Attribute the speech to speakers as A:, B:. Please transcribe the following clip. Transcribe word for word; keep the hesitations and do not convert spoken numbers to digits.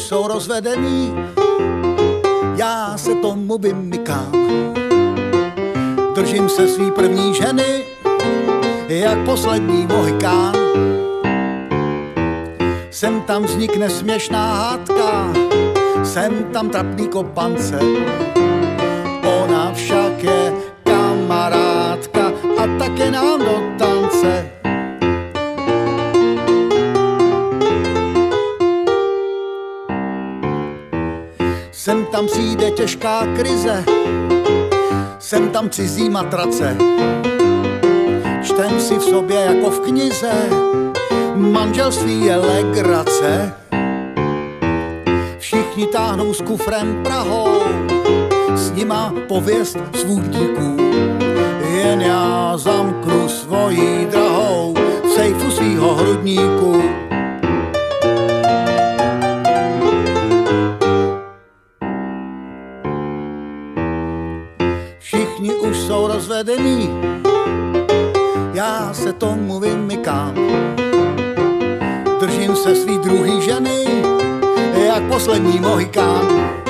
A: už jsou rozvedený, já se tomu vymykám. Držím se svý první ženy, jak poslední mohikán. Sem tam vznikne směšná hádka, sem tam trapný kopance. Ona však je kamarádka a také nám do tance. Sem tam přijde těžká krize, sem tam cizí matrace. Čtem si v sobě jako v knize, manželství je legrace. Všichni táhnou s kufrem Prahou, s nima pověst svůdníků. Jen já zamknu svojí drahou v sejfu svýho hrudníku. Všichni už jsou rozvedení, já se tomu vymykám. Držím se svý druhý ženy, jak poslední mohikán.